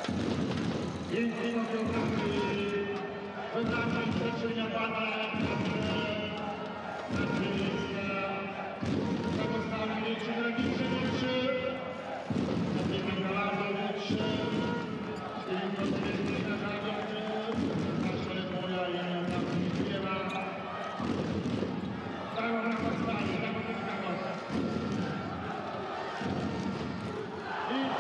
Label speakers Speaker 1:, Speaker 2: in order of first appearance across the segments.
Speaker 1: Inchino geografii, wyznaczam przyczynę pana na miejsce. Pozostali wiecie Dragiczewicz, Władimir Galadowicz, i Konstantyn Galadowicz, nasza moja i Władimir Dają na postanie, tak wygląda. I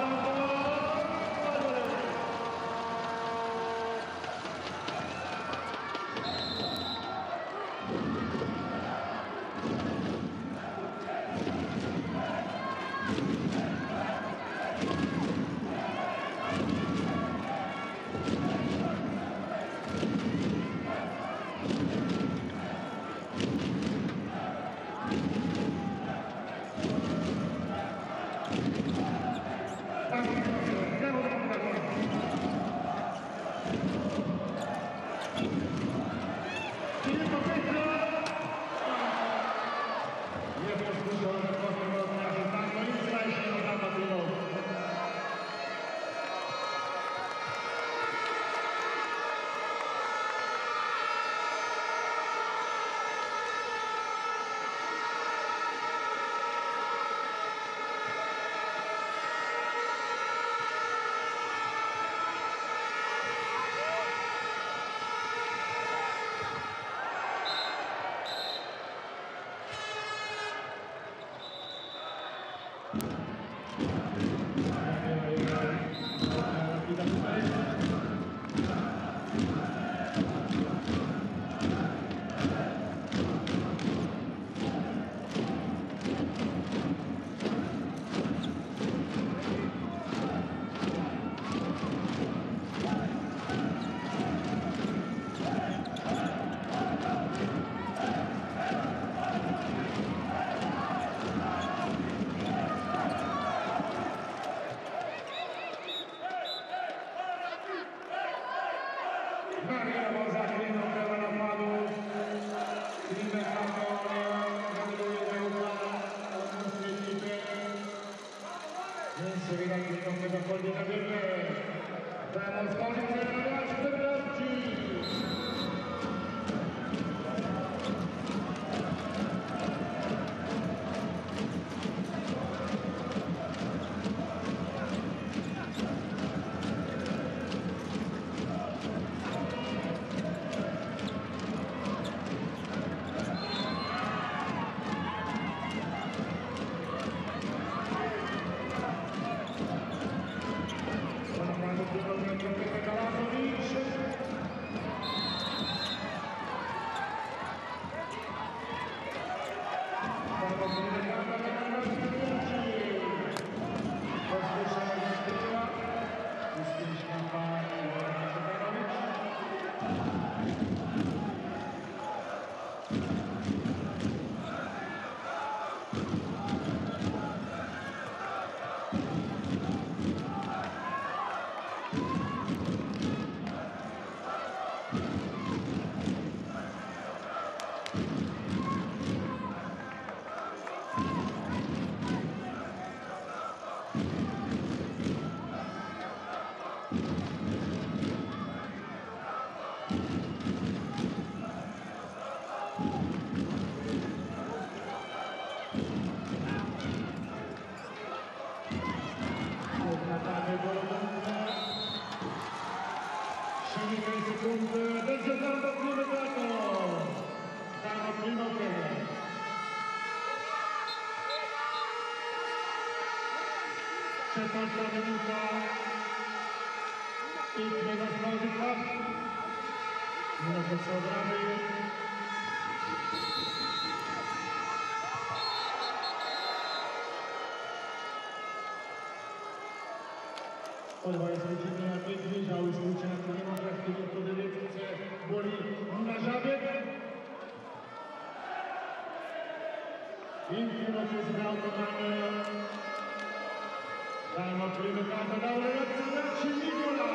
Speaker 2: Ora jest wyciągnięta Niedźwiedzia, już wrócenia do demokracji, do decyzji boli na żabie. Inchino che sbalcomane, danno prima carta da una razza Nicola.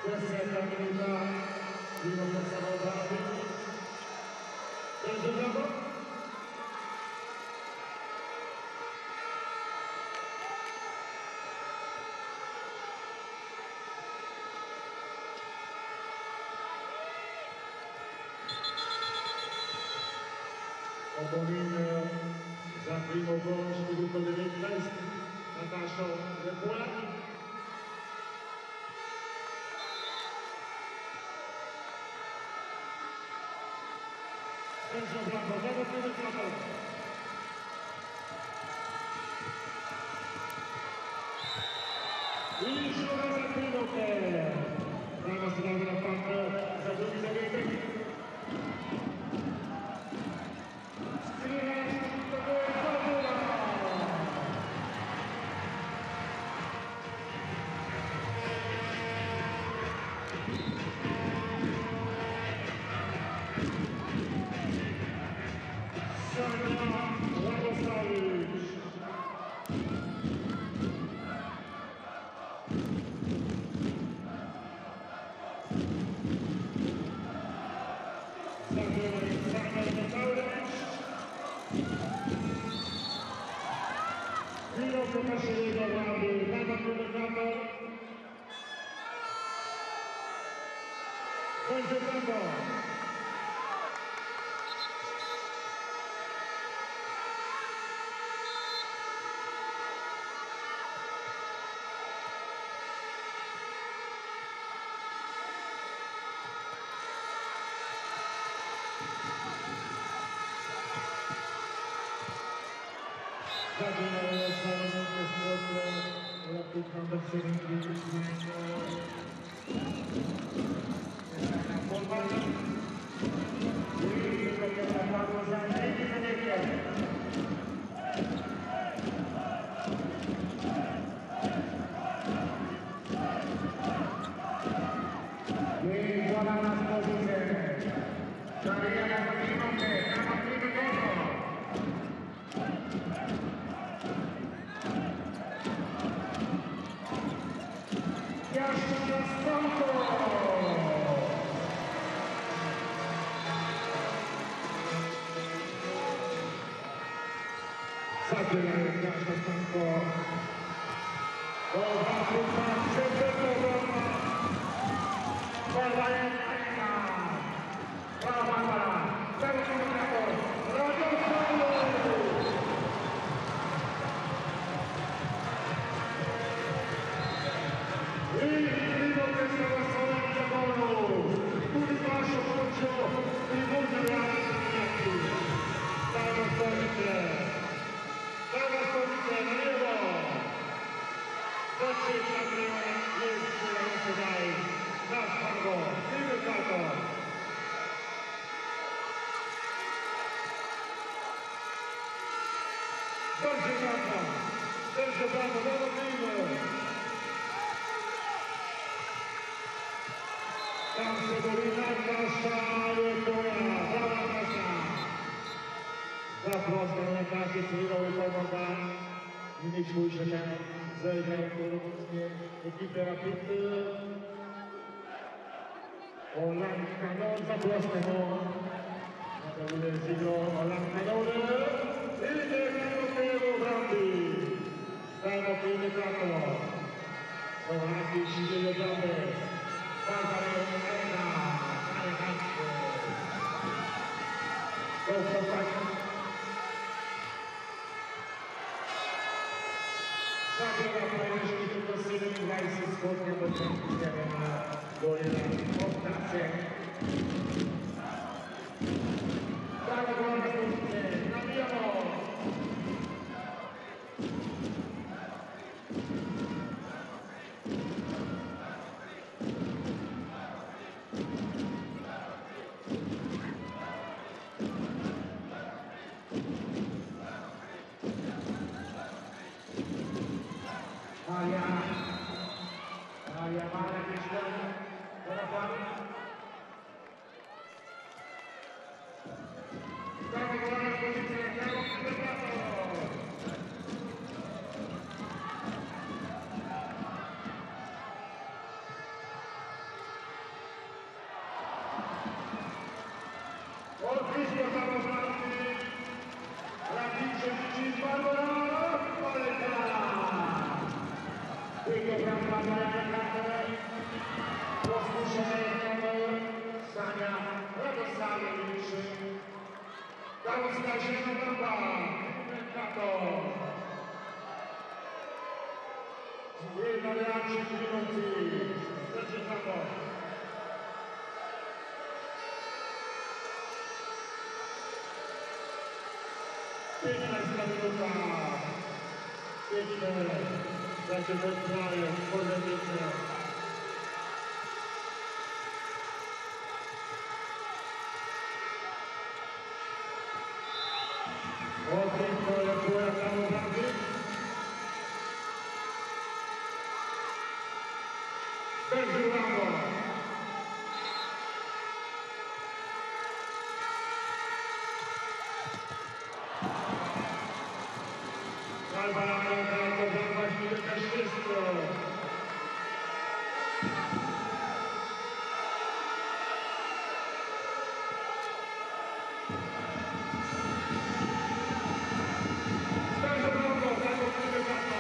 Speaker 2: 10 minuta, primo passato Brandi, terzo gioco. Opomin za primo gol minuto 19, Natasza Repula. Sergio Blanco, zero primo gioco. I gioca za minutę. Prawa strona na partę, za drugi zabieg.
Speaker 1: blisko samozwrotny. Radniczy Wycisk Barbara Poleka. Tylko bramka dla Jana rozpuszczony kamer Sania Radosławowicz. Tam skaźna bramka. Kato. Jedna reakcja w minuty. Zaczynamy. Piękna stawilowa. Piękne. Zaczynamy. Pozytywne. Piękno, jak była tam obrady. Będzie brawo. Barbara Poleka to właściwie też wszystko. Bardzo brawo, brawo, brawo.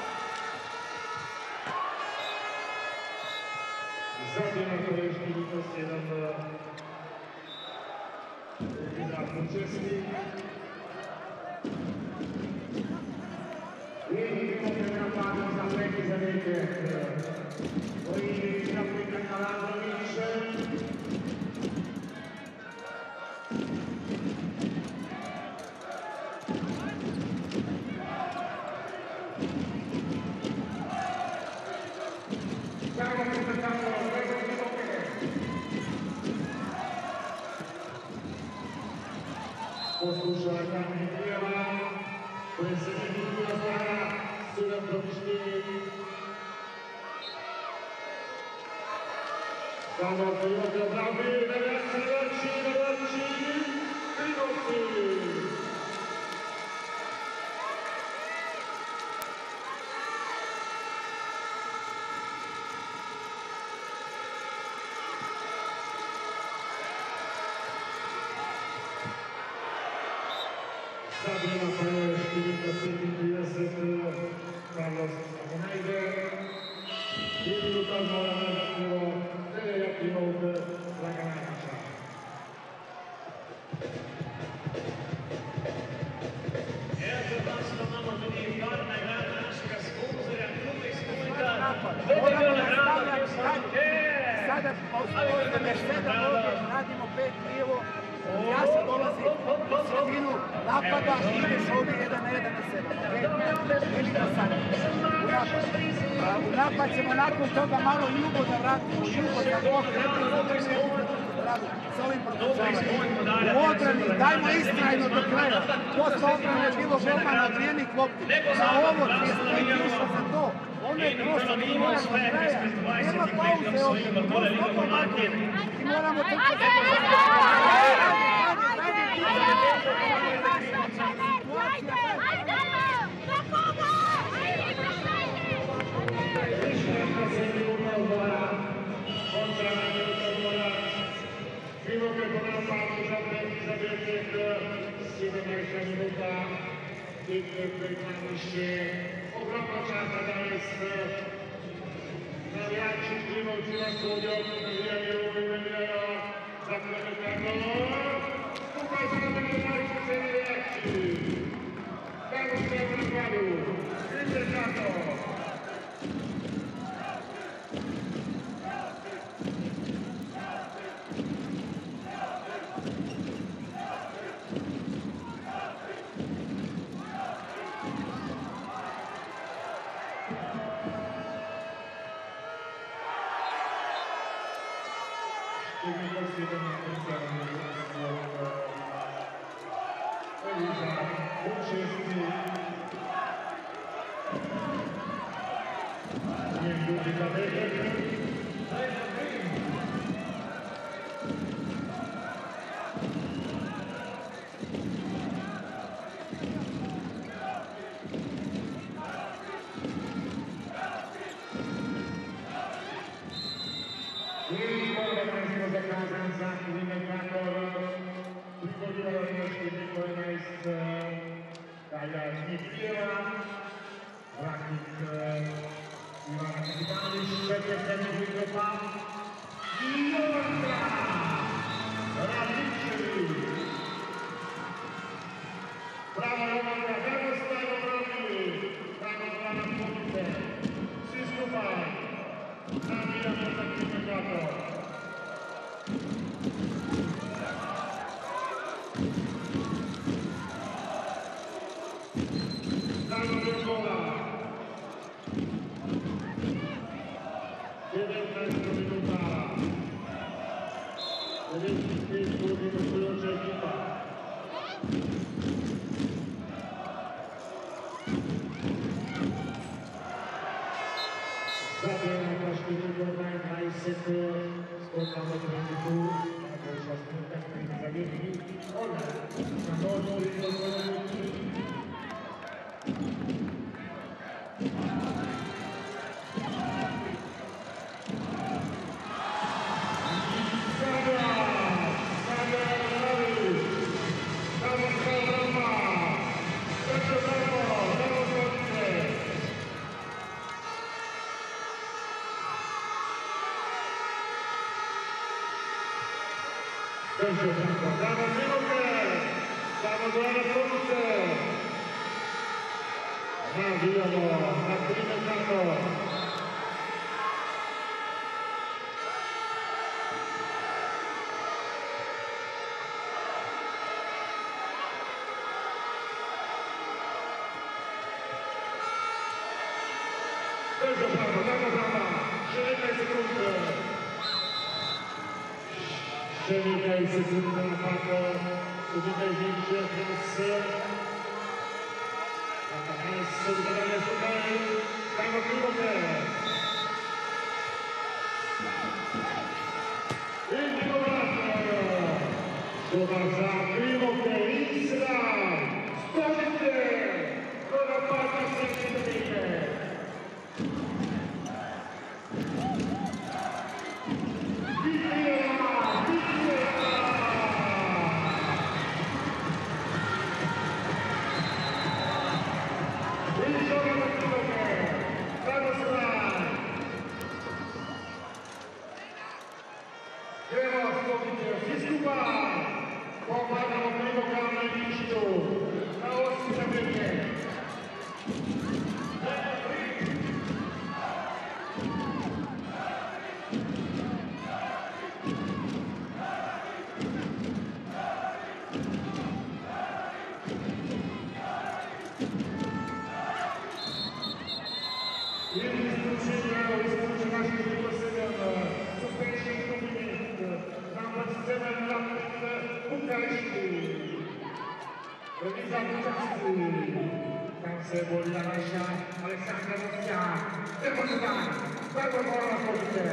Speaker 1: Zabiera to już Milikowski, jeden wydatny czeski. Vieni come campano Zapreti Zavete. Poi Caprica Kalanovic. Stiamo aspettando questo tipo che posluša Kamil Kijeva, koji se ne druga strana, 7-4. Samo Toyota Bravi, Nevaci, Krivovci. Sabrina Pajer, 4-30, Carlos Amonajde. 2 minuta zvolana za pivo, Teleja Klimovke, Laganatića.
Speaker 3: Evo za vas što imamo tudi par nagrada našega sponzorja, kluba iz Kujta.
Speaker 4: Sada da me šteta ovdje, radimo 5 krivo, ja sam dolazim u sredinu napada i ideš ovdje 1-1 na 7. Ili da sad, u napad ćemo nakon toga malo jugo da vratimo, jugo da Bog s ovim produžavanjem. U odbrani, dajmo istrajno do kraja. Posle odbrane je bilo golman odvijenih lopti. Za ovo 35 išlo za to. Ono je prošlo, mi moramo do kraja. Nema pauze ovdje, mi moramo trčati.
Speaker 1: Primo che con la parte Zapreti Zavete, 17 minuta, Viktor Pekmaniše, ogromna časta danes, navijači Krimovci na studio, navijaju i navijajo za Klementarno, skupaj sa navijači se navijači. Kako ste u napadu? Vidite kako! Kieva, Raknik Ivana Kapitanović, 4-7 Mitropa i Jovanka Radičević. Bravo Jovanka, kako ste obranili, kako brana pobite, svi skupaj, nabijamo za Krimekato. Dano do gola. 19 minuta. 95 godina stojąca ekipa. Zabiera Kaszkiewicz, 20 spotkamy trendu, albo szasnówka, który zabiegli. Ona na nowo i do Bravo Miloke! Bravo Dojana Tomice! Nabijamo na Krimekato. Bardzo brawo, brawo, brawo! 17 sekund. 17 sekund na napadu, tutaj większy teraz solidarnie tutaj, brawo Miloke! I Słowa za Miloke, Israel, stożycie, do napadu sekundowego. Tam se volila naša Aleksandra Rosja. Idemo tutaj, bardzo wolna policję.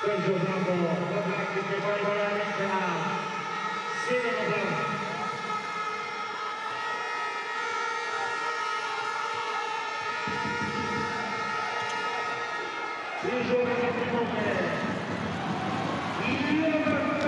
Speaker 1: Sergio Bravo, la pratica poi con la ricca, Silvio Bravo. Il giorno da primo che il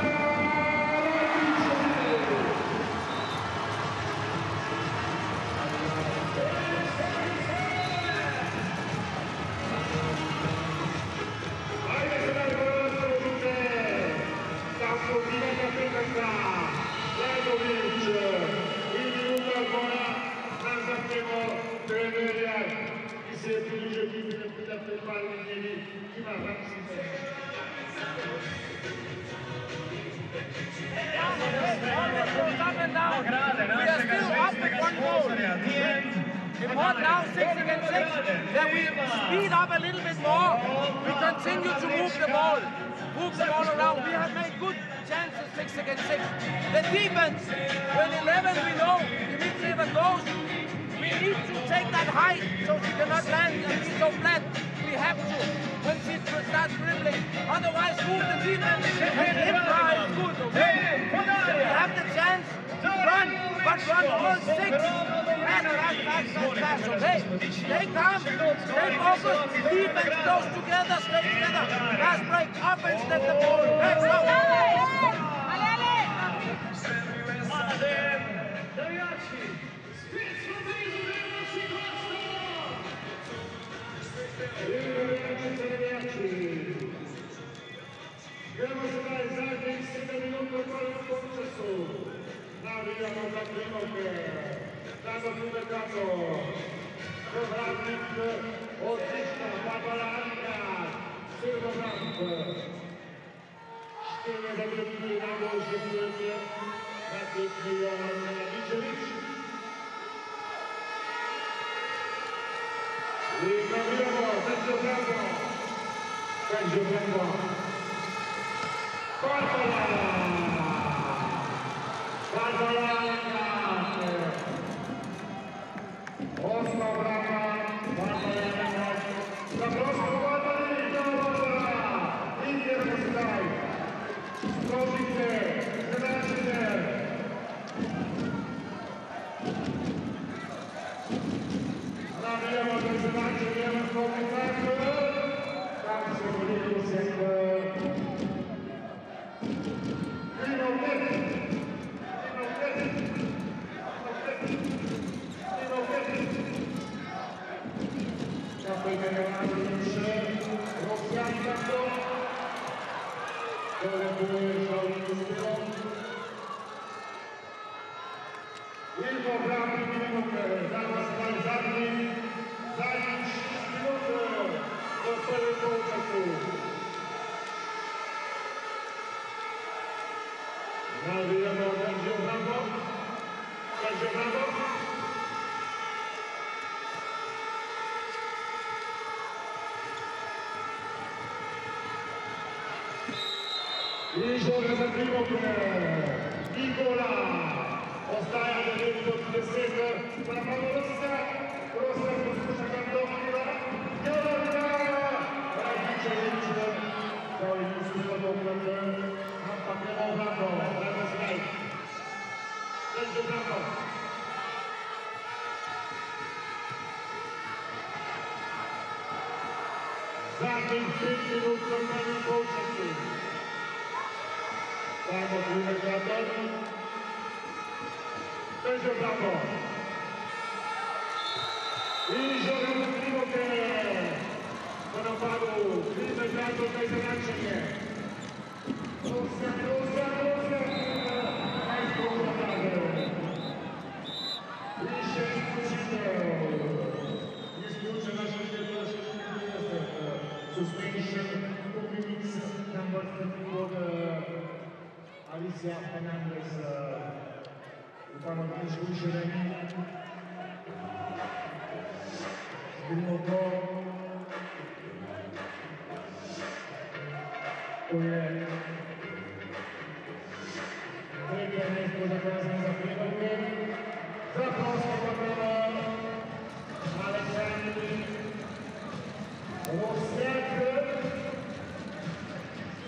Speaker 4: We want now 6 against 6, then we speed up a little bit more. We continue to move the ball around. We have made good chances 6 against 6. The defense, when 11 we know, Dimitrieva goes, we need to take that height so she cannot land and be so flat. We have to when she starts dribbling. Otherwise, move the defense and hit drive is good, okay? We have the chance to run, but run all 6. Fast, okay? Stay calm, stay focused, defense goes together, stay together. Fast break, offense, step the ball, okay?
Speaker 1: Gremo sedaj zadnjih 7 minut v prvem polčasu. Navijamo za Primorke. Dano Primorkato. Povratnik odlična Barbaranka. Silvobrank. Štirje zagrebili najboljše srednje. Na tekmi Jovan Nadičević. I navijamo Sergio Bravo. Sergio Bravo. Osma brava, Barbaranka. Zaprosimo Barbaranka, idemo sedaj. Sprožite, zračite. Navijamo za zračenje na komentarju. Tam se veliko sekve. I gioca da primo Nicola, ostaja do 9:10 per la mano rossa, rossa poskuša Gandovina, Jovana, Radičević, koji nisu podobnate, ampak nema obratno, Bravo zdaj, Sergio Bravo. Zadnjih 5 minut v prvem polčasu. Bravo, Primorkato. Sergio Bravo. I gioca da Primorke. Po napadu Primorkato za izračenje. Rusja. Najprej napadu. I 6 isključitev. Isključena 6:60. Suspension 2 minutes, number 34. Alicia Fernandez, upamo da nisu ušireni. Vidimo to. To je treće mjesto za kazne za Primorke. Za prostor prvo Aleksandri Rosjak.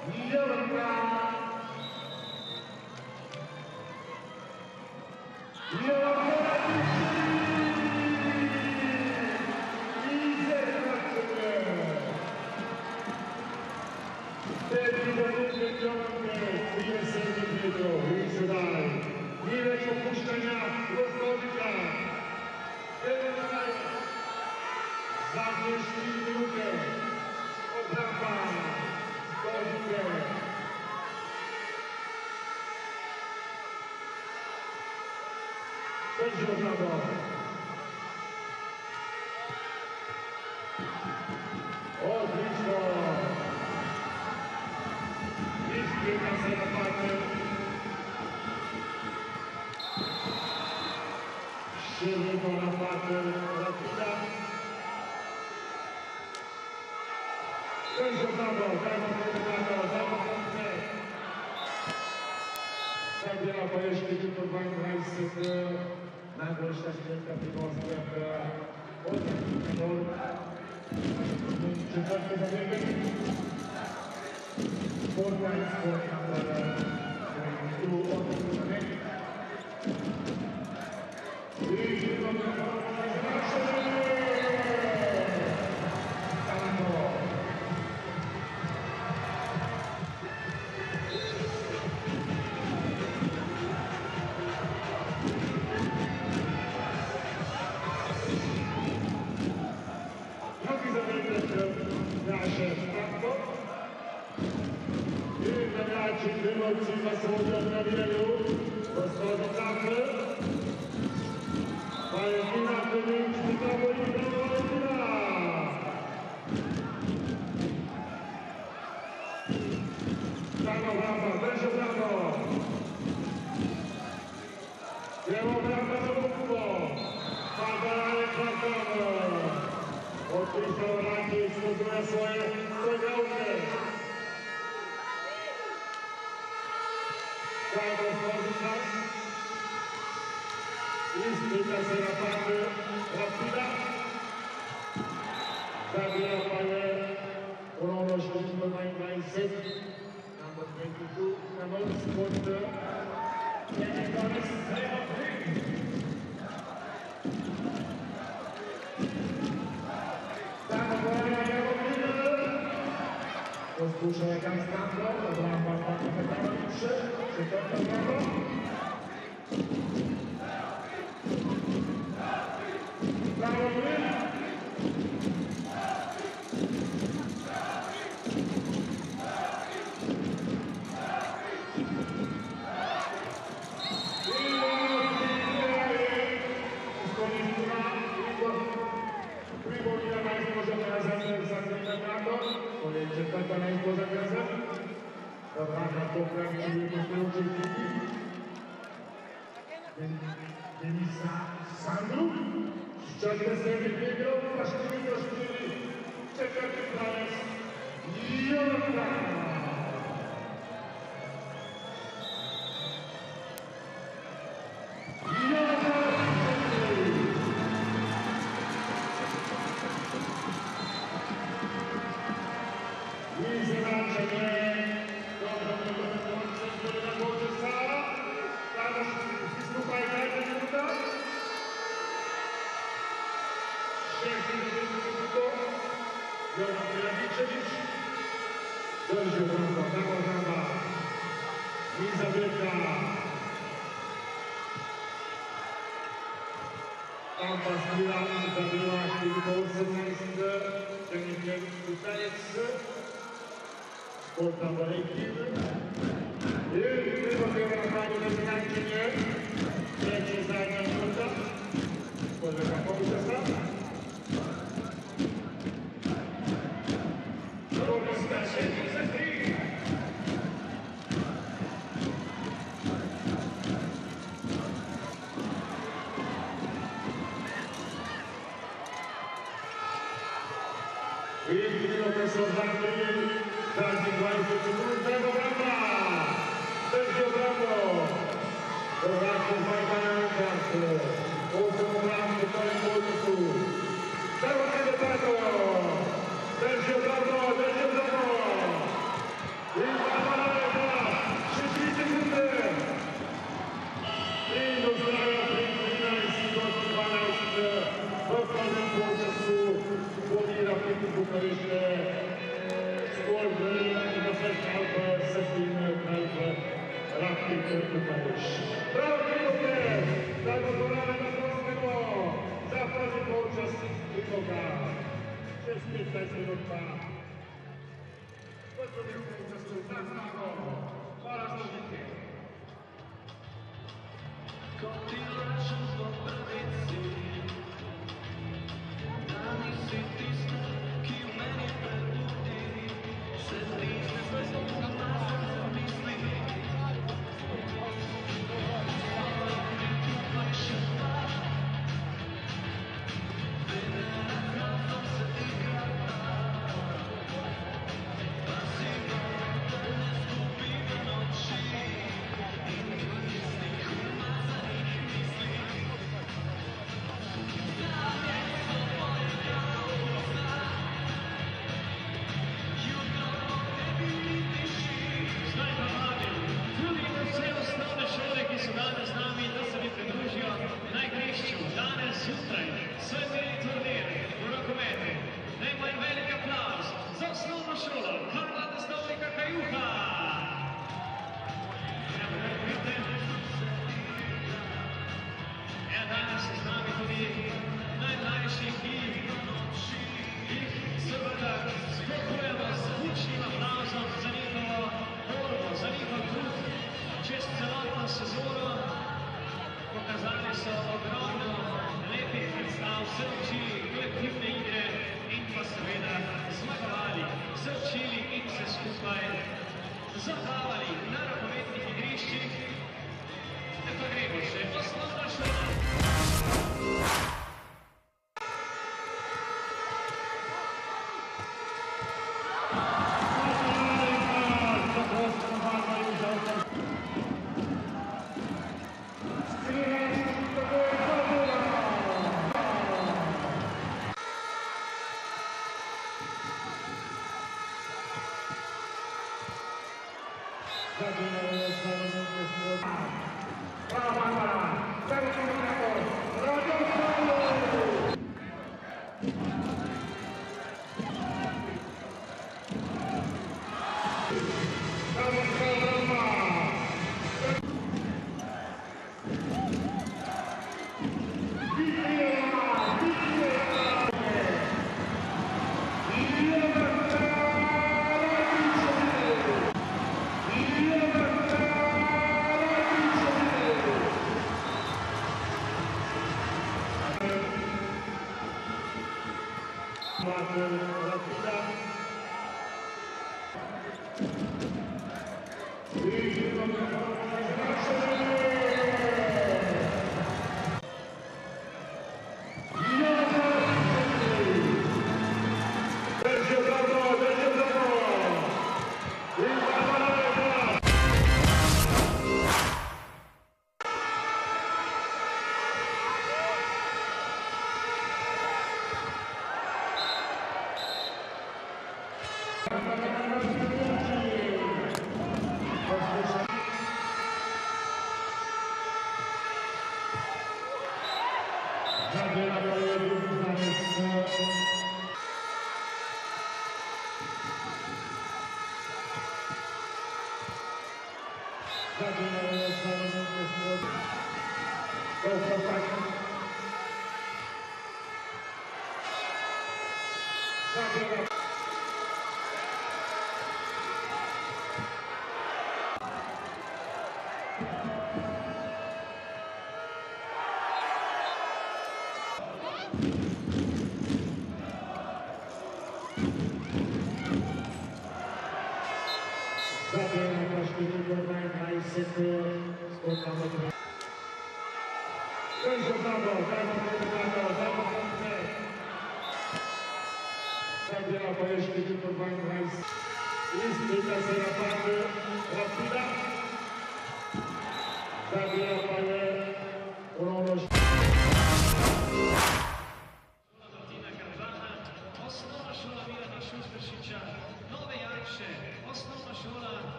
Speaker 1: Sergio Bravo!
Speaker 2: este scor de găsește altă să fie altă Rapid București. Bravo, Cristofe! Za wykonane na Polskiego! Za pozytywną uczestnika! 6-15 minut trwa. Bardzo wielkie uczestników. Tak samo. Oraz Nowicie.
Speaker 3: Pokazali so ogromno lepih predstav, se učili kolektivne igre in pa seveda zmagovali, se učili in se skupaj zabavali na rokometnih igriščih. Zdaj pa gremo še osnovna šola.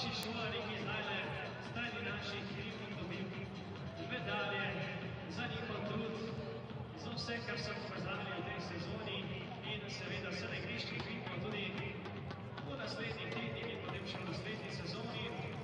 Speaker 3: Medalje za njihov vse, kar so pokazali v tej sezoni in seveda se na igriščih vidimo tudi v naslednjih tednih in potem še v naslednji sezoni.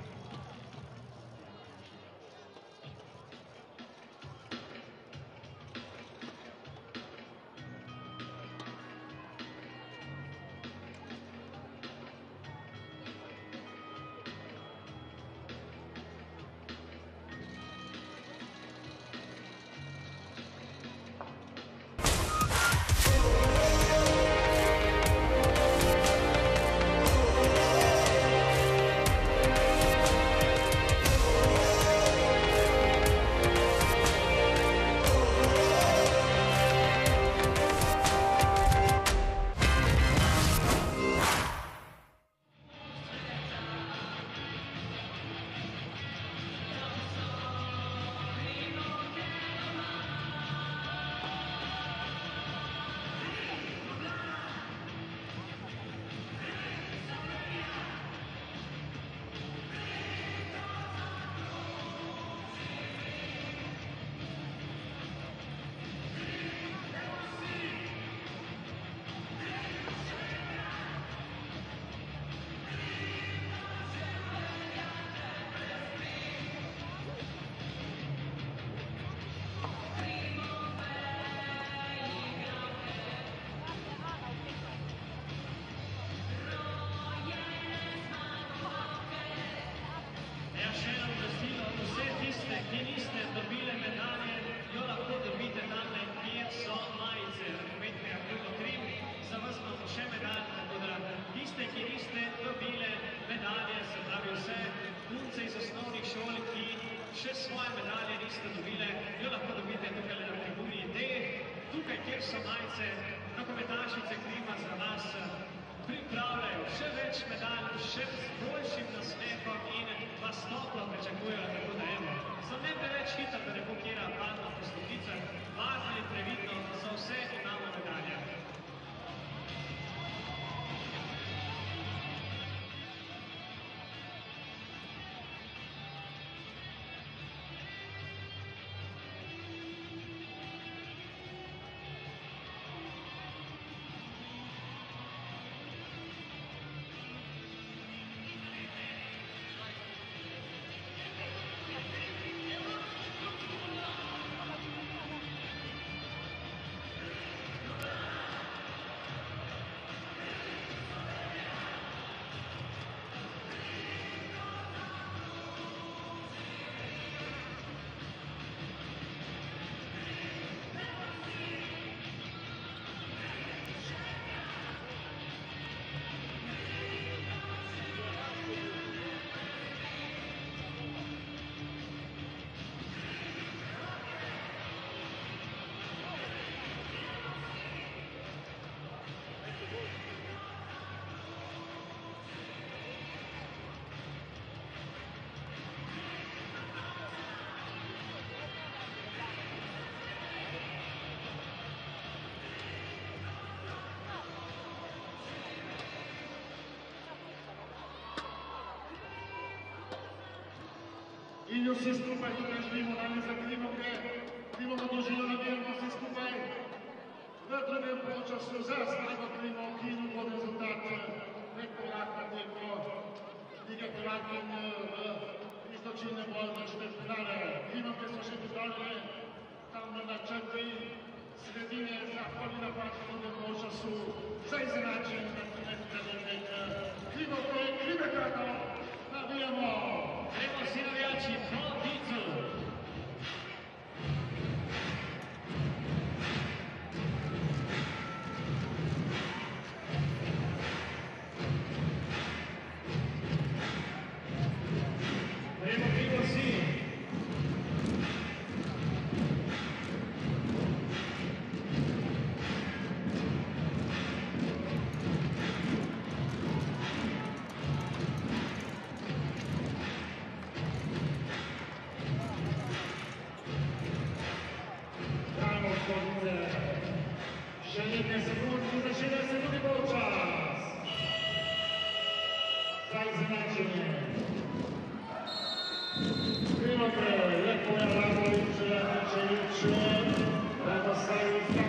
Speaker 3: Ki niste dobile medalje, jo lahko dobite tamle, kjer so majice rokometnega kluba Krim. Za vas imamo še medalje, tako da tiste, ki niste dobile medalje, se pravi vse punce iz osnovnih šol, ki še svoje medalje niste dobile, jo lahko dobite tukaj na tribuni D. Tukaj, kjer so majice, rokometašice Krima za vas pripravljajo še več medalj, še z boljšim nasmehom in vas toplo pričakujejo, tako da evo. Samo ne preveč hitro, da ne bo kjera padla po stopnicah, varno in previdno, za vse imamo medalje.
Speaker 2: In vsi skupaj tukaj živimo danes za Krimo, Krimo bo doživelo namerno vsi skupaj. V drugem polčasu za zmago Krimo, ki bo rezultat nekorakna tekmo Lige prvakinj v izločilne boje za četrtfinale. Krimo, ki smo še pripravljeni tam na črti sredine zahvali napad v drugem polčasu za izenačenje na trenutek. Krimo, Krime Krakov, nabijamo!
Speaker 3: Gremo si navijači po Dicu. Gremo Krimo si.
Speaker 2: Še nekaj sekund, začenja se drugi polčas. Za izenačenje. Krimo, lepo je Radović, lepo postavil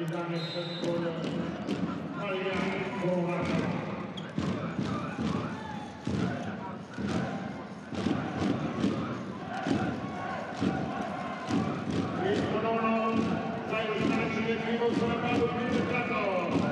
Speaker 1: capitano il settore Mariano Corona. Il colono tra i snacci del primo sonapato più entrato.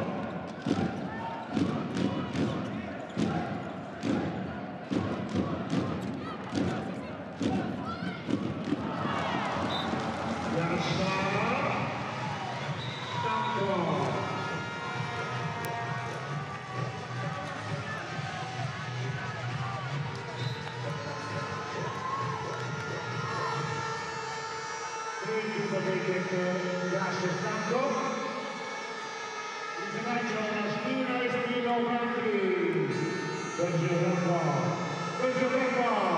Speaker 1: Sapete che lascia stanco, il maggio una spina e spina avanti, Sergio Campo,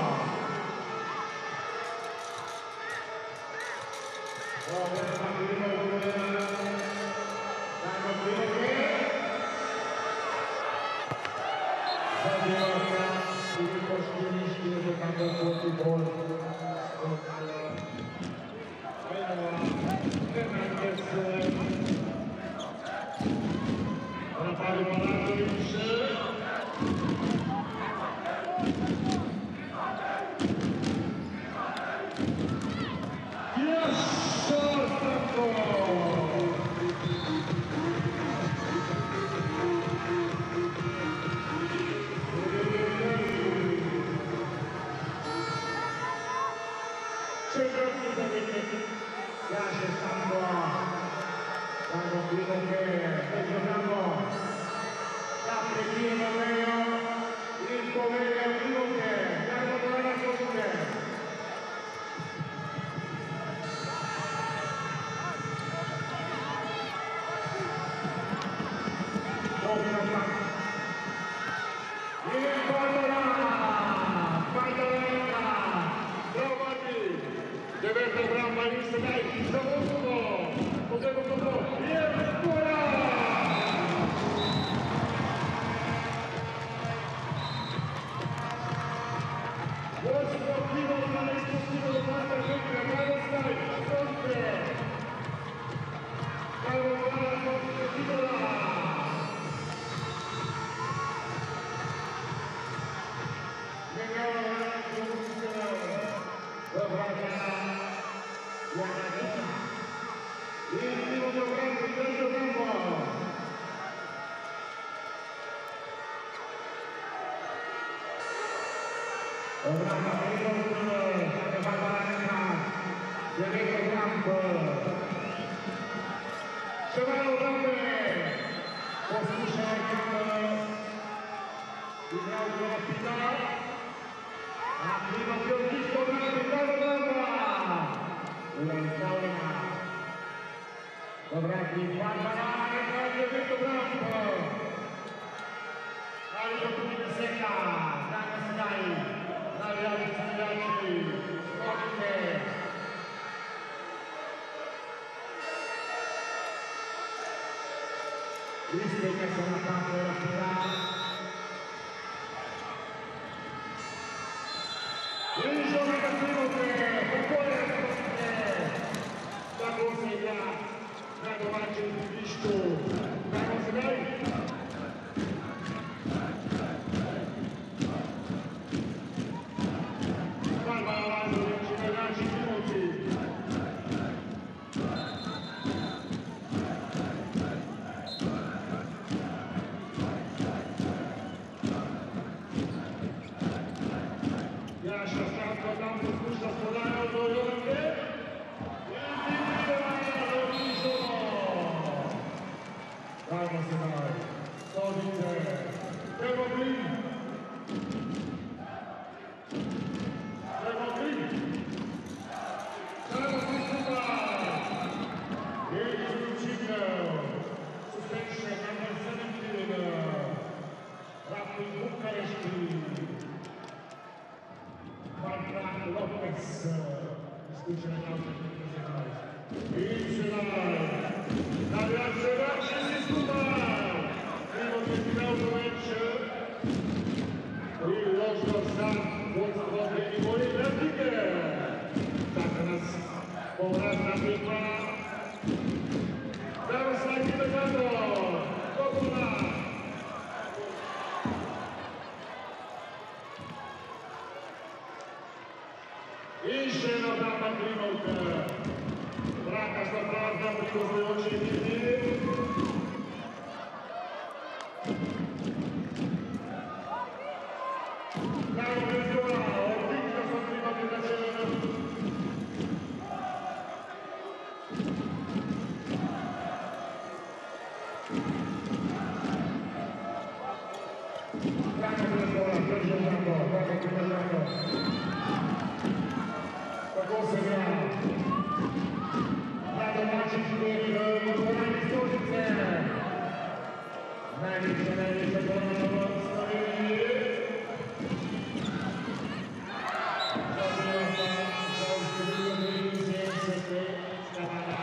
Speaker 2: Povratna bitva. obramba Klimovke. Vrata sta prazna pri gostujoči ekipi. Bravo Brezova, odlično so Klimovke začeli. Bravo Brezova, drži obrambo, bravo Klimovke. Tako se igra. Na domačih tleh v dvorani Stožice. Največja dvorana v Sloveniji. Zabijo pa za številko 73 Stevana.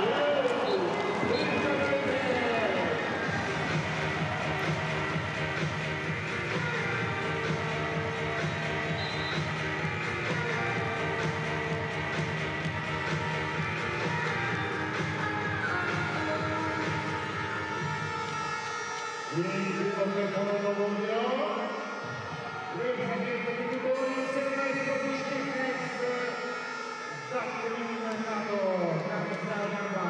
Speaker 2: Klimovke ponovno vodijo. Rezanje za kategorijo 17-14 za Slovenijo Nato. Bravo Bramba.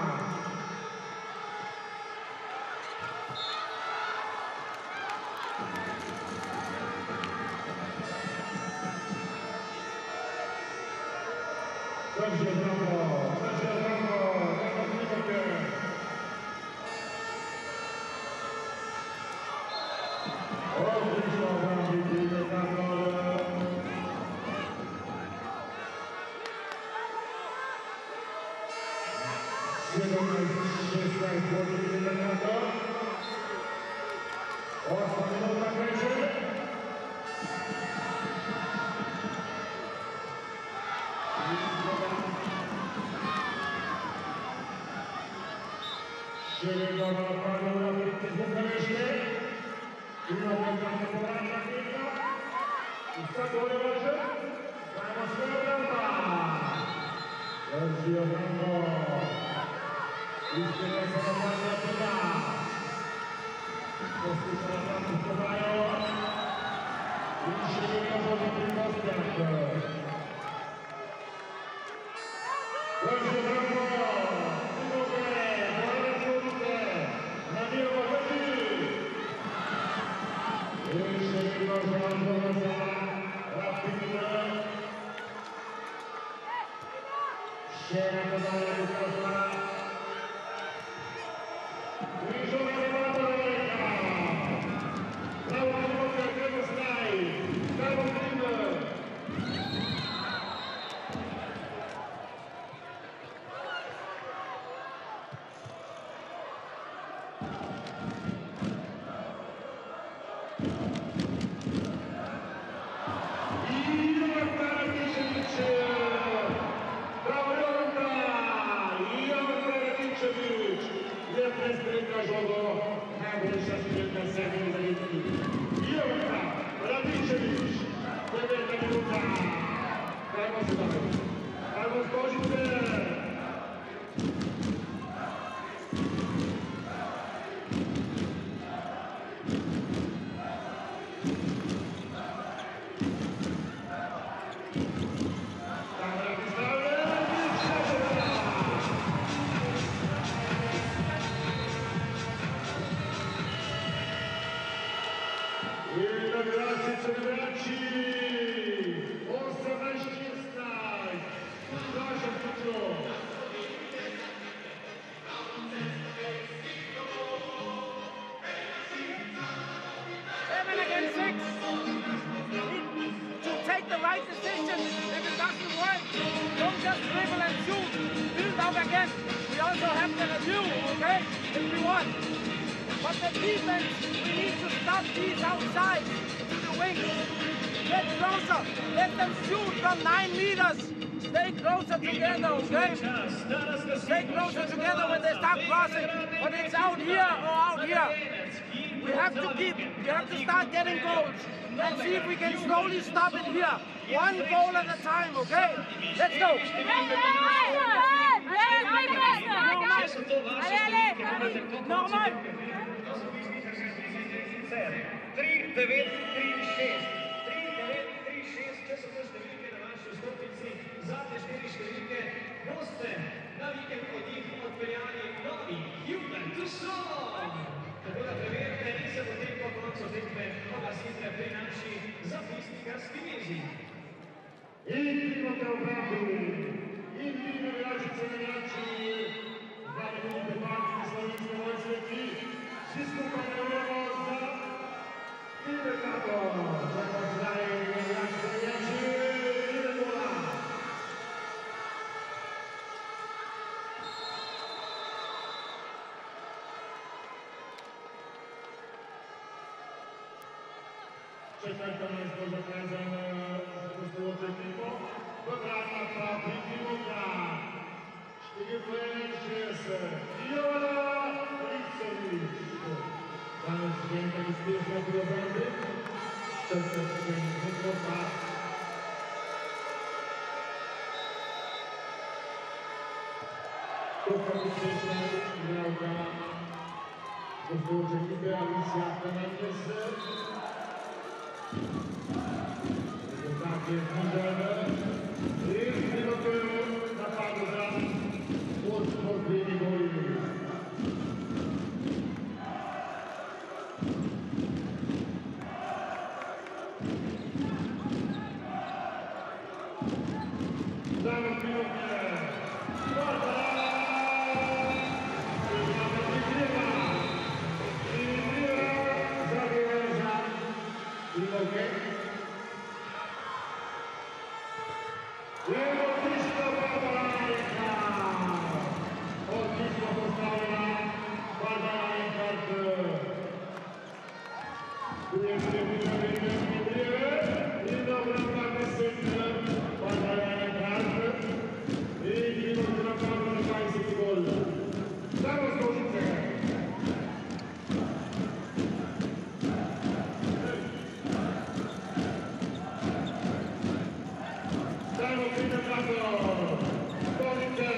Speaker 2: Drži obrambo, bravo Klimovke. Odlično obrambi Klimovke Nato. 17-16 vodi Klimovke Nato. 8 minuta kreće. Širino napadno na biti iz Bukarešte. Klimovke Nato povratna klika. I sad ovdje može. Dajmo sve obramba. Drži obrambo. Iskreno se napadno tuda. Posluša napadno podajo. I Širino vodi pri gostjak. Drži obrambo. Scena podana Lukasa. Križova rebata velika. Bravo Klimovke, kako staj. Bravo Klimovke. Prestrelka žogo, najboljša strelka sedmi za Litvi. Jovanka Radičević, 9 minuta. Dajmo se dalje. Dajmo Stožice. Celebraci 18-16 Dražan Kučo.
Speaker 4: To take the right decision. If it doesn't work, don't just dribble and shoot. Build up again. We also have the review, okay? If we want. But the defense, we need to stop these outside to the wings. Get closer. Let them shoot from 9 meters. Stay closer together, okay? Stay closer together when they start crossing. But it's out here or out here. We have to start getting goals and see if we can slowly stop it here. One goal at a time, okay? Let's go. Normal.
Speaker 3: 3-9-3-6. 3-9-3-6, če so to številke na vaši vstopnici. zadnje 4 številke boste na vikend od njih odpeljali novi Hyundai Tucson. Tako da preverite in se potem po koncu tekme oglasite pri naši zapisnikarski mizi.
Speaker 2: In primate obrati, in vi navijačice i navijači, znali budite partiji Slovenske vojske i svi skupaj navijamo za Libertador. Tako zdaj navijačice i navijači, ide gola. Četvrta mjesto zakazano za gostujuću ekipu. Dobrana pa Pikivuka. Štigifle 60. Jovana Ricović. Danas Genka uspješno pri obrani. Četvrtken Nikopa. Toka uspješna igralka gostujuće ekipe Alicia Fernandez. Rezultat je knjižan i prigotuju napadu za sportskini goli. Dano Pinokje, Barbara! Imamo Pikiva! Pikiva zabije za Pinokje. Evo Kristo Barbaranka! Odlično postavljena Barbaranka. Tu je Srebrina Vidjeve i dobra 20 Barbaranka. I Krivo napravljena 20 gol. Samo Stožice! Dajmo Libertador! Stožice!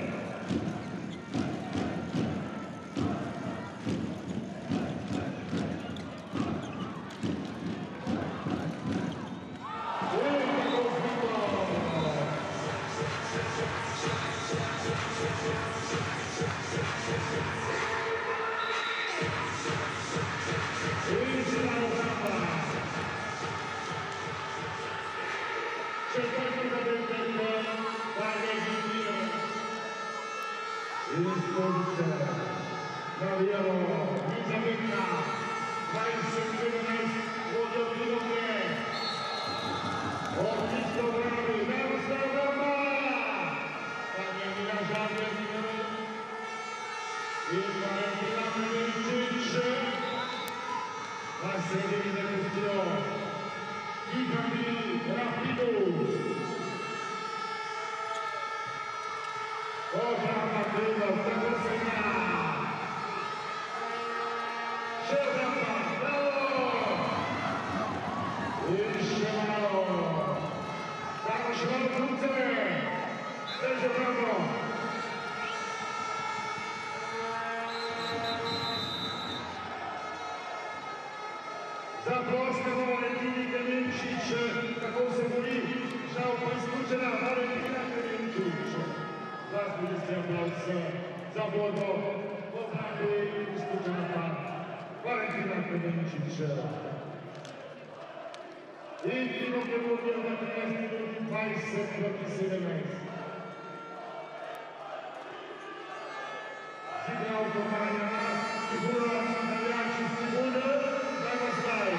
Speaker 2: Stožice, navijamo, Niza Vinka, 20-17, vodio Pinokje, odlično bravi, nemo se obrana, pa nije Mila Žavljen, i Valentina Miličić, na sredini ne pustio, Igrati Rapidus. Obrana Krylov, tako se zna. Šebrapa, bravo! Jeszcze malo. Daroš Valkuce. Teže bravo. Zaprosimo Valentini Klemenčić, tako se boli, žal pa isključena Valentina Klemenčić. Zastupnici aplauz za borbu obrani isključena pa Valentina Klemenčić. I Pinokje vodio na 13 minuti 20-17. Zigrao komanja Figura, navijači Figura, nema stavi.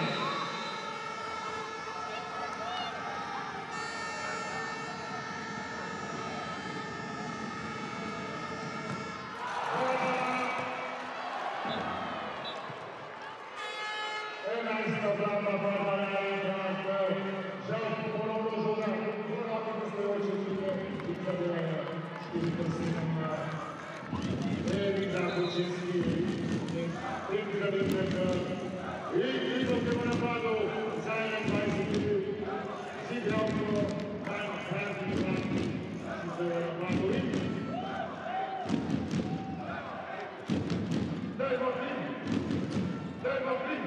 Speaker 2: Brava Barbaranka, žal ponovno žoga, ponovno postojoče ekipe i zabiraja 4-7. Evica Kučinski, Evica Vidneka i Krivo prema napadu, zajedno 20 minut, zigrao ko Majno Hrvatski Hrvatski, Šizdeva napadu i dajmo plin!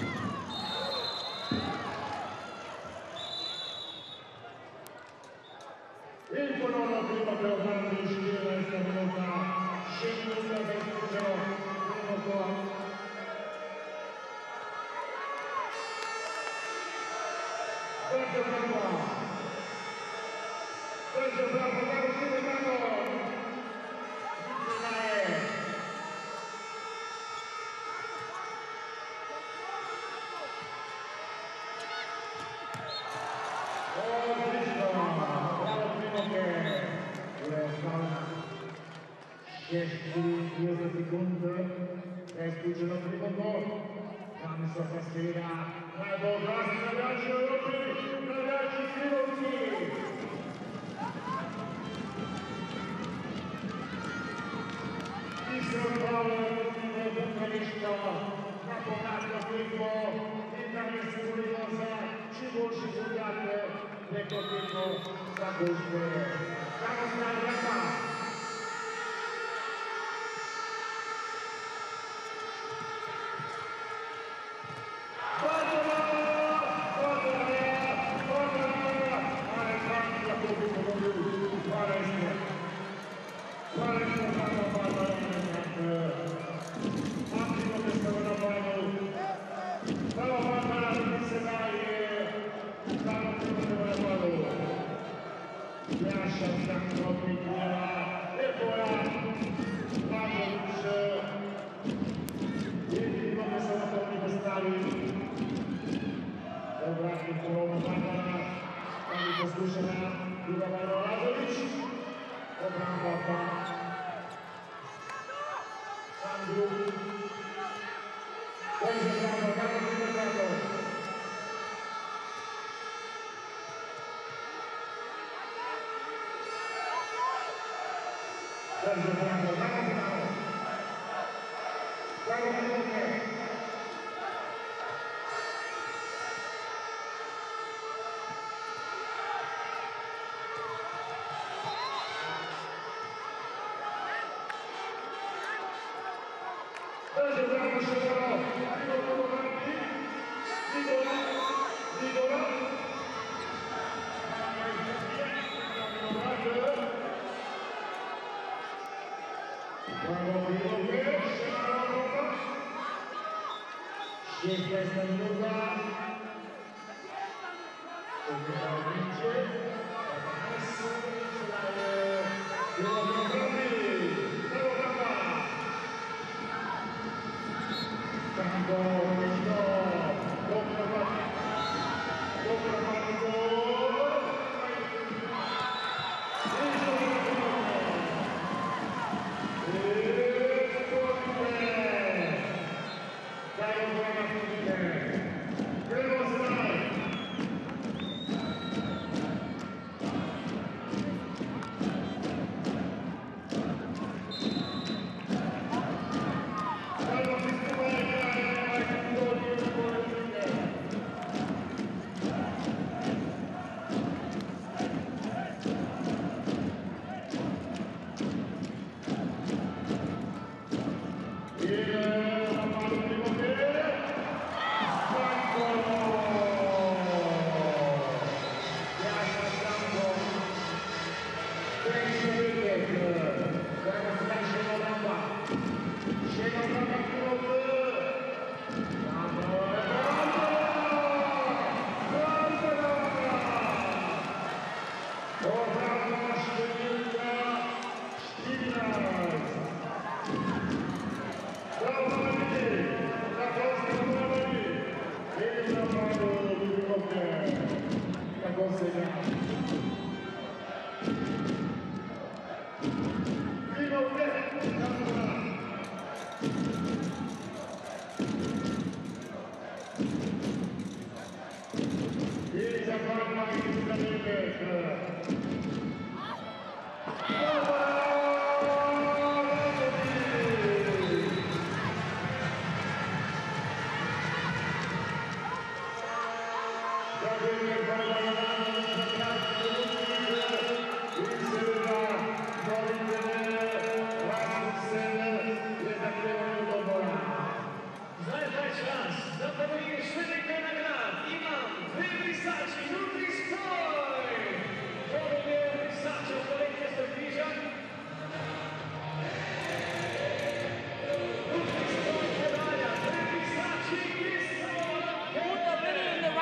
Speaker 3: Zdaj pa je čas, da ponovimo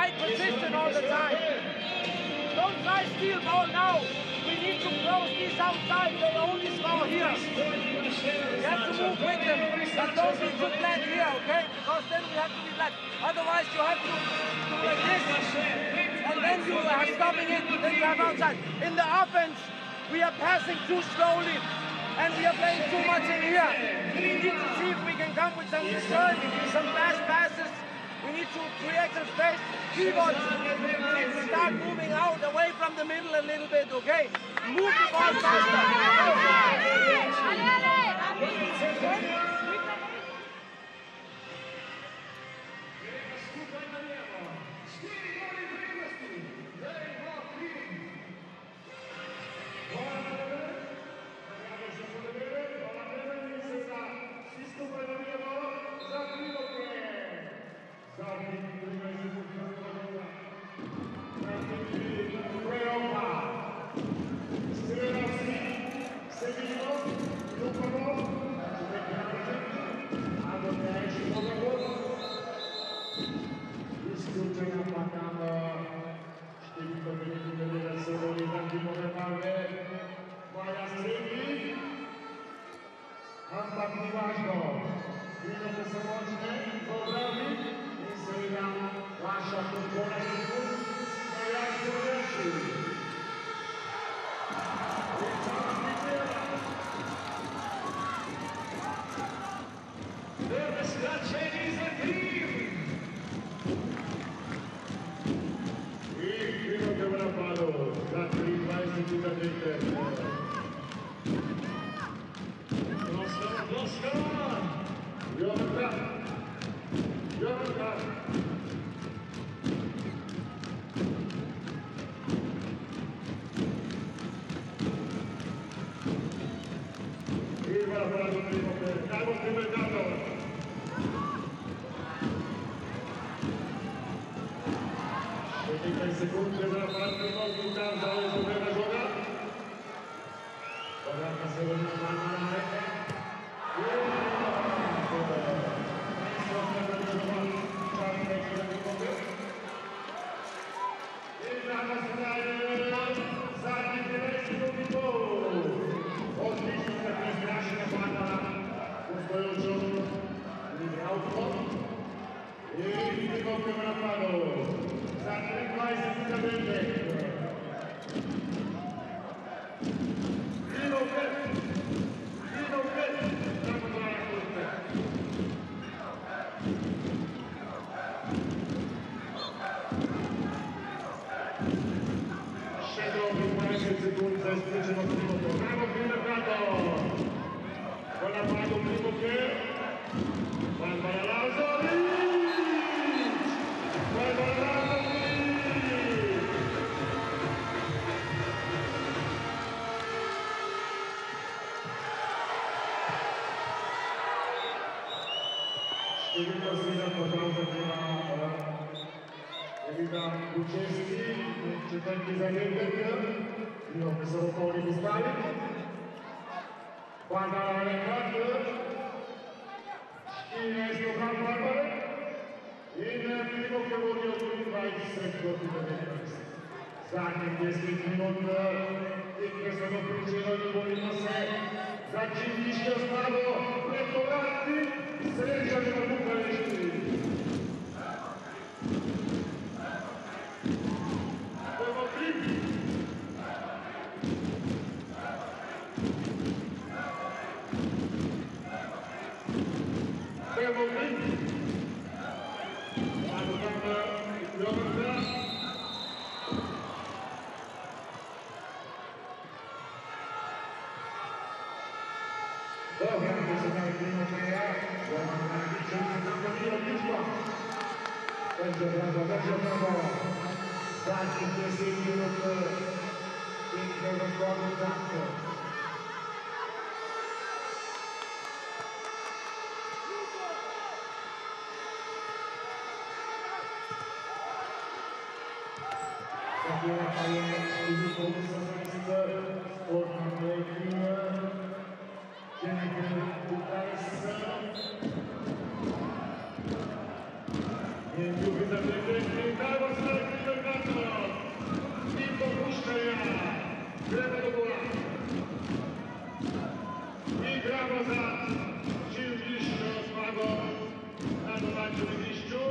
Speaker 4: right position all the time. Don't try steal ball now. We need to close this outside. They only score here. We have to move with them. But don't be too flat here, okay? Because then we have to be flat. Otherwise you have to do like this. And then you are stopping it. Then you have outside. In the offense, we are passing too slowly. And we are playing too much in here. We need to see if we can come with some return, some fast passes. We need to create some space. Keyboards, we need to start moving out away from the middle a little bit, okay? Move the ball faster.
Speaker 1: Dajmo se Libergator i popuštaja, gremo do gola. Igramo za čim više zmago na domaćem igrišću.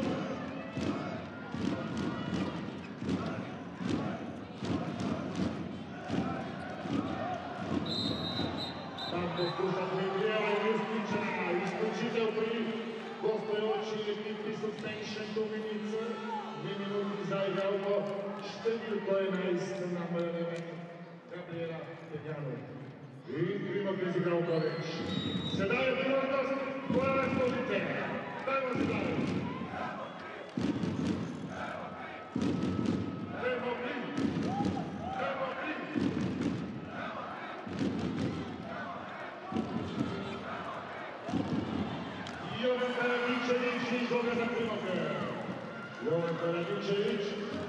Speaker 1: Tam poskuša premijera i Justića, isključitelj pri gostujoči ekipi Suspension Dominice. 2 minuti za igralko, številko 11 namrljene Gabriela Penjanov. In Primok je zigral preveč. Sedaj je priložnost, koja razložite. Dajmo se dalje. Gremo Prim. Gremo Prim. Jovan Karadičević izloga za Primoke. Jovan Karadičević.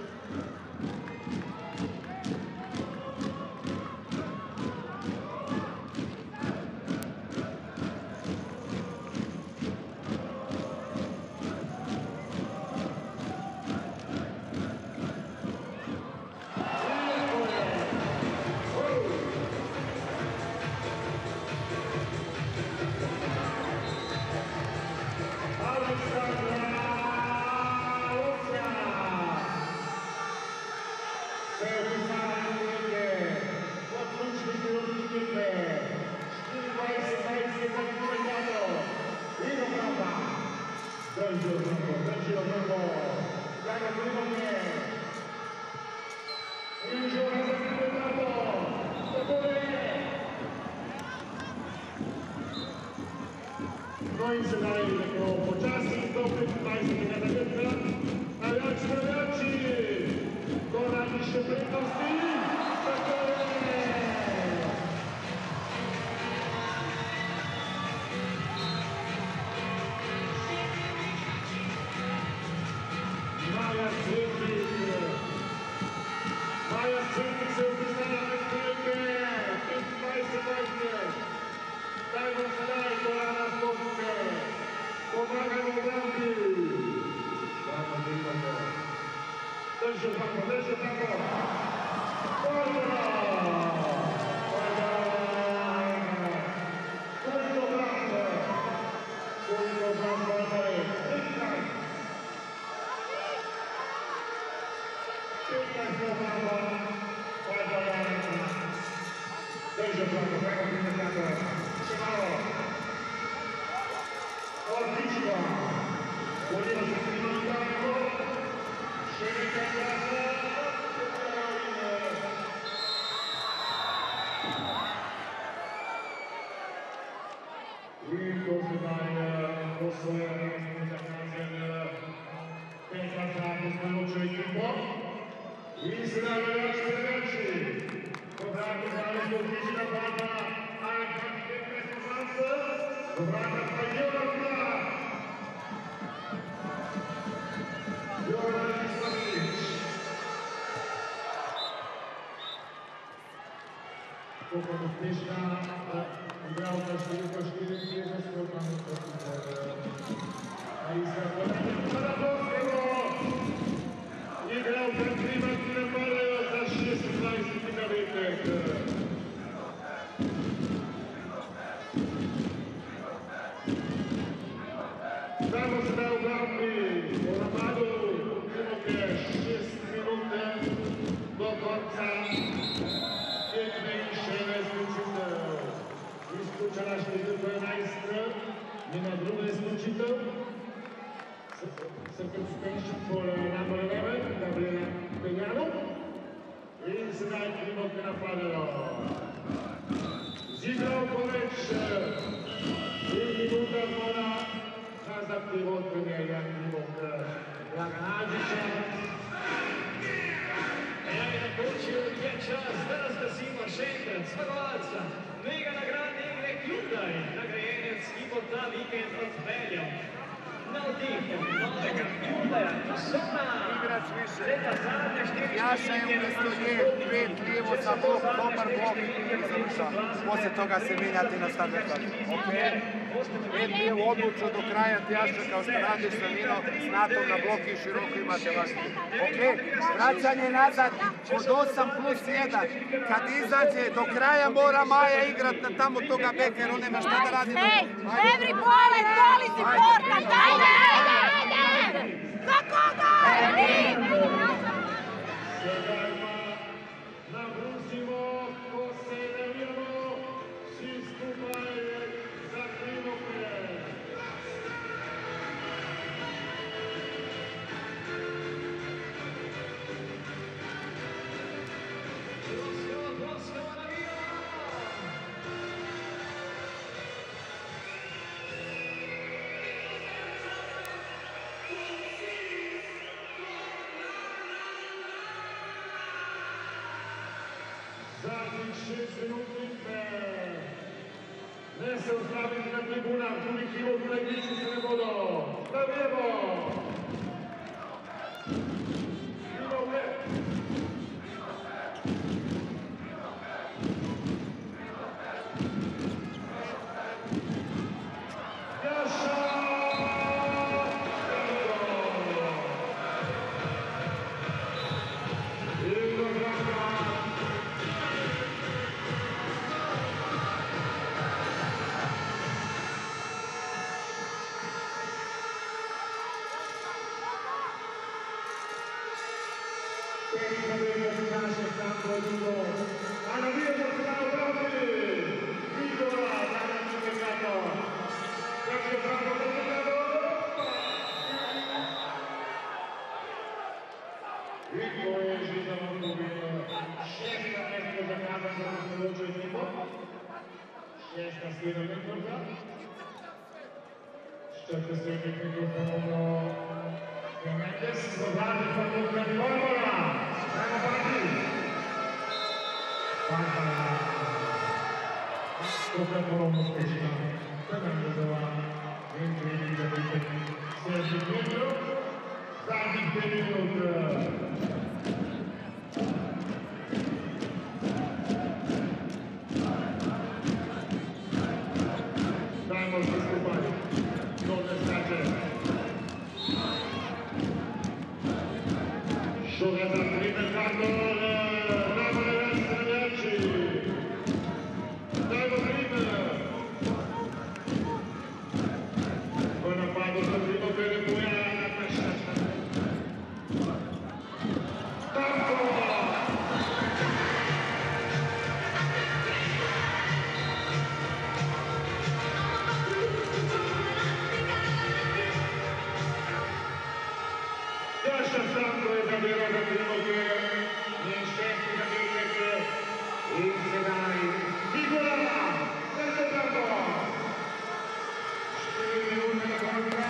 Speaker 1: Noi se dai počasni dopet 20 metra, navijači, ko najviše prednosti, tako je! Maja Cvetnik se upisala na prilike, 25-20. Dajmo se daj, Gorana Stopke, pomagamo u branki. Dajmo Primorke. Drži tako, drži tako. Pojdemo! Koliko branke? Koliko branke? 15 branka. Pojdemo! Drži tako, dajmo Primorke. Odlično! Volimo se Primorke, Šerika Krasa, i to se daje osvojeno za Kazen Petra Traku s najločoj ekipo. I se daje več preveči. Podrago znali smo odlična baba, ali kakve prepoznance, podrago pa Jovan Jovan Islamić. Koliko uspešna igralka številka 34 skokamo Sada Boskego igralka Primorke napadajo za 26 navetek. Dajmo se da u branki po napadu Primorke 6 minute do konca tekme in še izključitev. Izključena številka 11, njena druga izključitev. Suspension for number 11, Gabriela Penjanov. In sedaj Primorke napadajo. Zigral poveč in minuta zvola na zahtevo od trenerja Primorke Dragana Adžića.
Speaker 3: Napočil je čas, da razglasimo še enkrat zmagovalca mega nagradne igre Hyundai. Nagrajenec, ki bo ta vikend odpeljal na vdihu novega Hyundaia Tucsona. Leta zadnja 4
Speaker 4: Jaša je umjesto nje 5 lijevo za blok, dobar blok i završa. Poslije toga se mijenjati na standard. Nije odlučno do kraja Tjaša kao što radi Slavino s Natom na bloku i široko imate vas. Ok, vraćanje nazad od 8+1. Kad izađe do kraja mora Maja igrat na tamo toga beka jer on nema šta da radi.
Speaker 5: Every ball and goal is important. Ajde! Za koga?
Speaker 2: Nabrusimo, ko se nerviramo, svi skupaj za Krimoke. Zadnjih 6 minutnih ne se ustaviti na tribunah, drugi kirurg na igrišću se ne bodo. Stavljamo! Krimoke! Tjaša! Čeka se nekako ponovno Fernandez, zgodati pa tukaj Barbara. Ajmo Barbara. Barbara. Tukaj ponovno uspešna Fernandezova. In trening za biti sljedećih metrov. Zadnjih 5 minut. Dajmo se skupaj. Šuga za primer Kandor, najbolje vestreljači. Dajmo primer. Po napadu za Krimoke ne buja na Pešaša. Tako! Tjaša Stanko je zabirao za Krimoke, njen 6. zabitek i 17. Figura! Tjaša Stanko! 4 minute na kontra.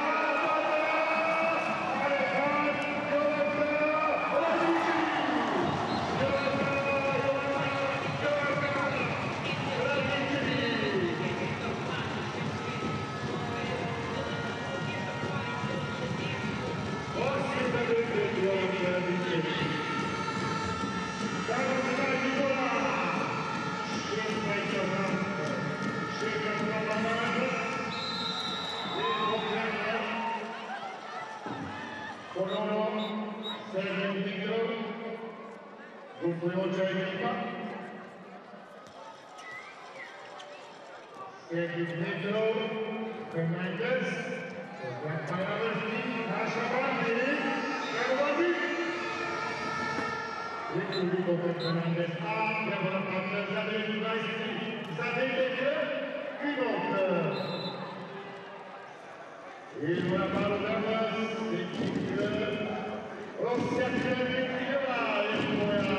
Speaker 2: Gostujoča ekipa. Sergij Dmitrov, Fernandez, Zlatko Javorski, naša Bandi, Javorski. I koliko Fernandez, a treba napadne za 19. Zadetek Krimoke. I u napadu danas, rozsjatljeni Krila je tvoja.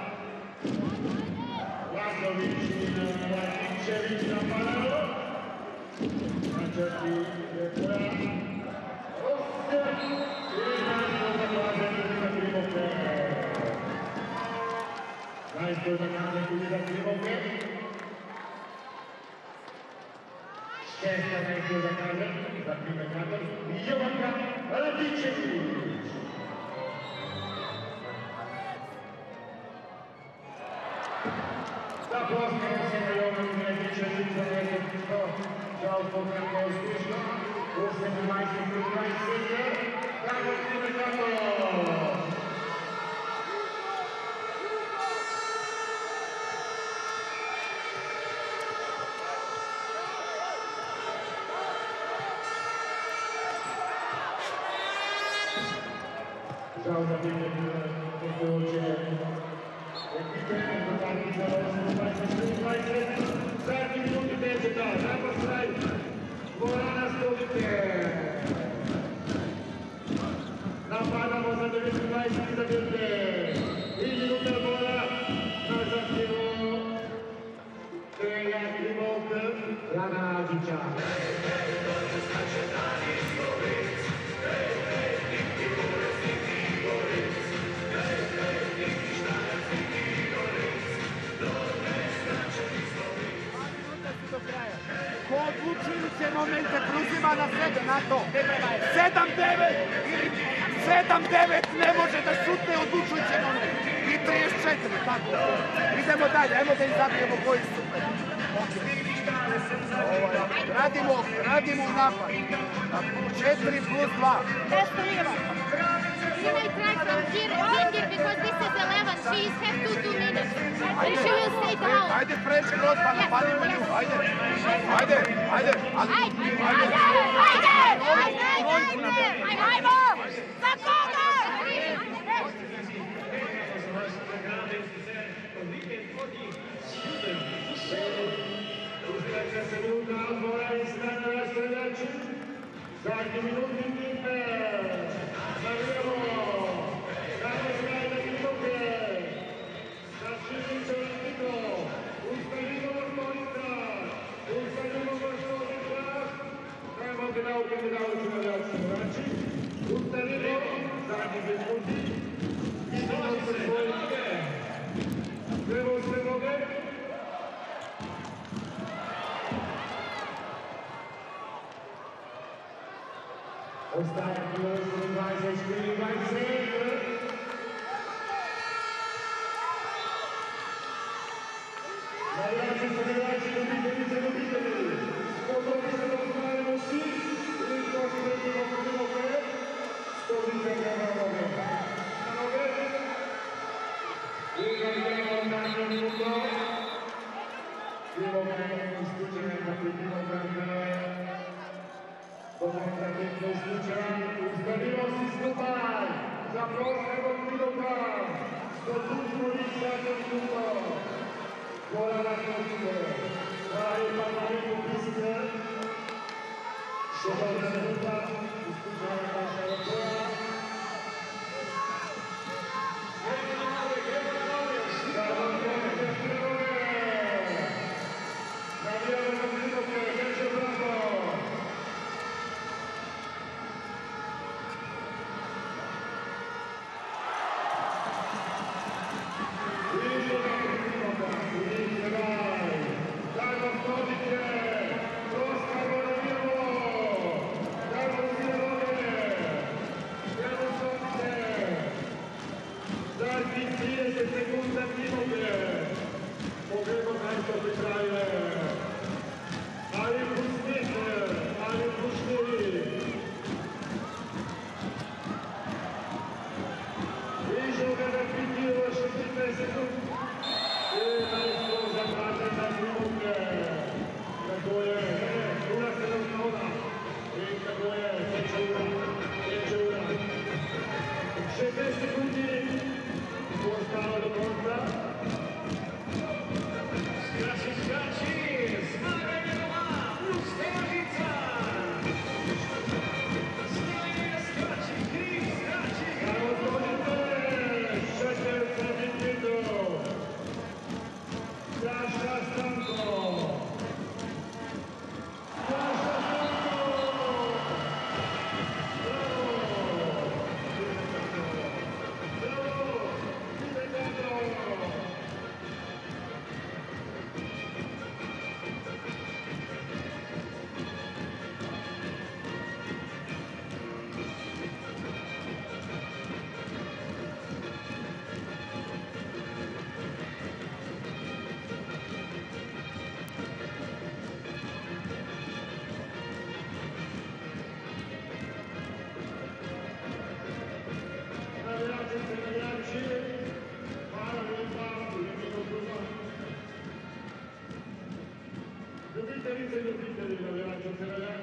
Speaker 2: Lazović i Latinčević napadao. Načeti je tvoja. Rozsjat i najbolj zaklaženi za Krimoke. Najbolj zaklaženi za Krimoke. Šesta najbolj zaklaženi za Krimoke. Jovanka Latinčević. Zaprosimo se na Jovanu Latinčević za 10.
Speaker 1: Ciao, potrebbe uspješno. 18-20, Drago Timekano. Ciao da bene che voce ekipe dodatni za 20 zadnji minuti dečeta, zaposlaj dvorana Stolice. Napadamo za 19 zabirke i minuta gola na zahtjevu Treja Klimov Rana Ađića.
Speaker 4: Ko odlučujuće momente preuzima na sebe, na to. 7-9 ili 7-9 ne može da šutne odlučujuće momente. I 34, tako. Idemo dalje, ajmo da izabijemo koji su. Radimo u napad. 4+2.
Speaker 6: You may try from Ginger because this is 11. She has 2 minutes. She will stay down.
Speaker 4: Ajde, fresh cross, pa napadimo nju. Ajde.
Speaker 5: Ajmo! Za koga?
Speaker 1: Uspjeća se minuta odbora i strana na streljači. Zadnji minuti ekipe. Navijemo. Kako srajda minuke. Začinite Olympico. Ustavimo Stolica. Trebamo gledalke medalče na veljači. Ustavimo. Zadnji minuti. Idemo se svoje noge. Trebamo sve noge. Ostaje plus 24-27. Navijači su navijači, ljubitelji. Spodobi se da ustavimo svi. I to se vedimo kod noge. Stolice nema noge. Na noge. I navijamo na minuto. Idemo na isključenje protiv Timograda. Domotaketno slučaj, ustavimo si skupaj, za prostorog minuta, 100 minuta, gora na koncu, pravi pa na liku piste, 60 minuta, iskušaj naša odbora. Navijamo za minuke, veće bravo. se lo dite di avere la